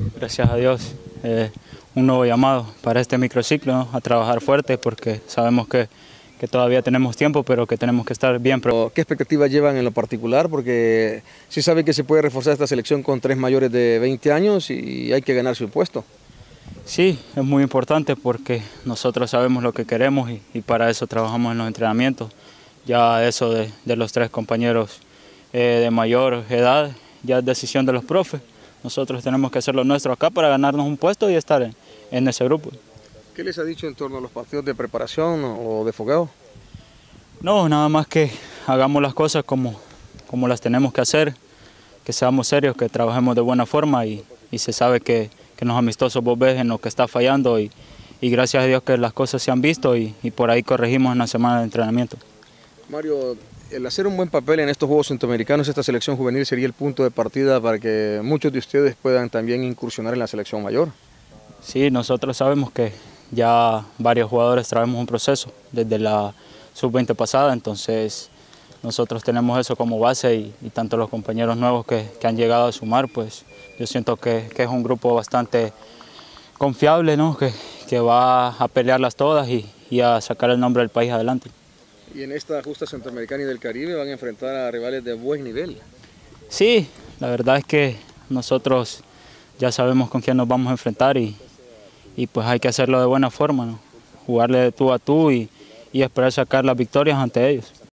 Gracias a Dios, un nuevo llamado para este microciclo, ¿no? A trabajar fuerte porque sabemos que todavía tenemos tiempo, pero que tenemos que estar bien. ¿Qué expectativas llevan en lo particular? Porque sí saben que se puede reforzar esta selección con 3 mayores de 20 años y hay que ganar su puesto. Sí, es muy importante porque nosotros sabemos lo que queremos y para eso trabajamos en los entrenamientos. Ya eso de los 3 compañeros de mayor edad, ya es decisión de los profes. Nosotros tenemos que hacer lo nuestro acá para ganarnos un puesto y estar en ese grupo. ¿Qué les ha dicho en torno a los partidos de preparación o de fogueo? No, nada más que hagamos las cosas como las tenemos que hacer, que seamos serios, que trabajemos de buena forma y se sabe que en los amistosos vos ves en lo que está fallando y gracias a Dios que las cosas se han visto y por ahí corregimos en la semana de entrenamiento. Mario, el hacer un buen papel en estos Juegos Centroamericanos, esta selección juvenil sería el punto de partida para que muchos de ustedes puedan también incursionar en la selección mayor. Sí, nosotros sabemos que ya varios jugadores traemos un proceso desde la sub-20 pasada, entonces nosotros tenemos eso como base y tanto los compañeros nuevos que han llegado a sumar, pues yo siento que es un grupo bastante confiable, ¿no? que va a pelearlas todas y a sacar el nombre del país adelante. Y en esta justa Centroamericana y del Caribe van a enfrentar a rivales de buen nivel. Sí, la verdad es que nosotros ya sabemos con quién nos vamos a enfrentar y pues hay que hacerlo de buena forma, ¿no? Jugarle de tú a tú y esperar sacar las victorias ante ellos.